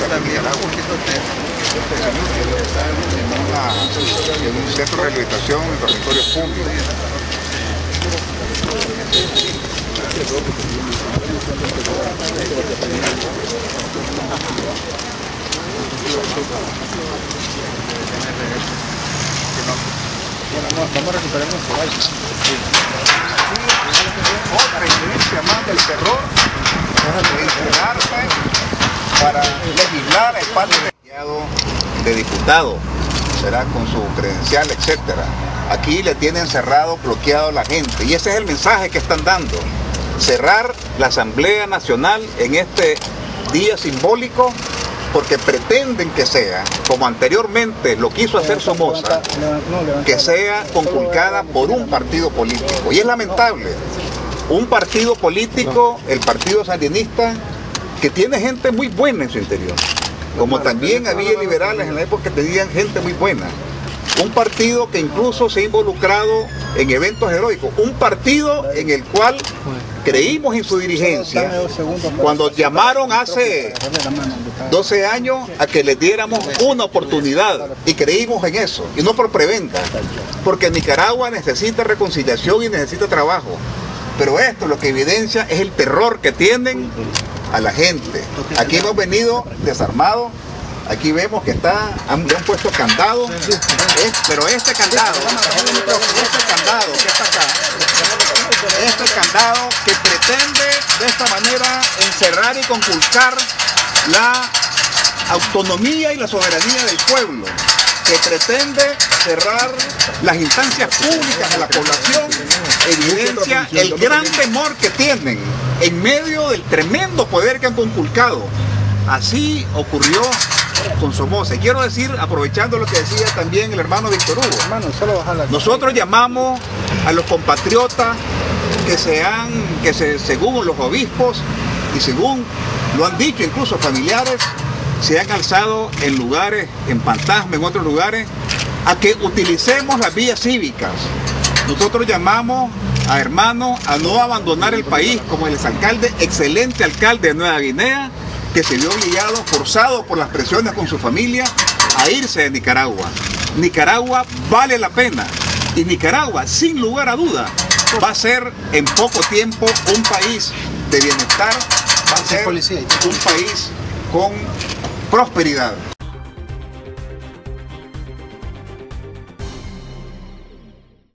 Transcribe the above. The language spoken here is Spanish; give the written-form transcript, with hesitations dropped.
en un centro de rehabilitación en territorio público. Estamos recuperando su baile. Otra evidencia más del terror de encerrarse para legislar el parte de diputado, será con su credencial, etcétera. Aquí le tienen cerrado, bloqueado a la gente, y ese es el mensaje que están dando: cerrar la Asamblea Nacional en este día simbólico, porque pretenden que sea, como anteriormente lo quiso hacer Somoza, que sea conculcada por un partido político. Y es lamentable, un partido político, el Partido Sandinista, que tiene gente muy buena en su interior, como también había liberales en la época que tenían gente muy buena. Un partido que incluso se ha involucrado en eventos heroicos, un partido en el cual creímos en su dirigencia cuando llamaron hace 12 años a que les diéramos una oportunidad, y creímos en eso, y no por prebenda, porque Nicaragua necesita reconciliación y necesita trabajo. Pero esto lo que evidencia es el terror que tienen a la gente. Aquí hemos venido desarmados. Aquí vemos que le han puesto candado, pero este candado que está acá, este candado que pretende de esta manera encerrar y conculcar la autonomía y la soberanía del pueblo, que pretende cerrar las instancias públicas de la población, evidencia el gran temor que tienen en medio del tremendo poder que han conculcado. Así ocurrió con Somoza. Y quiero decir, aprovechando lo que decía también el hermano Víctor Hugo, nosotros llamamos a los compatriotas que según los obispos y según lo han dicho incluso familiares, se han alzado en lugares, en Pantasma, en otros lugares, a que utilicemos las vías cívicas. Nosotros llamamos a hermanos a no abandonar el país, como el exalcalde, excelente alcalde de Nueva Guinea, que se vio obligado, forzado por las presiones con su familia, a irse de Nicaragua. Nicaragua vale la pena, y Nicaragua, sin lugar a duda, va a ser en poco tiempo un país de bienestar, va a ser un país con prosperidad.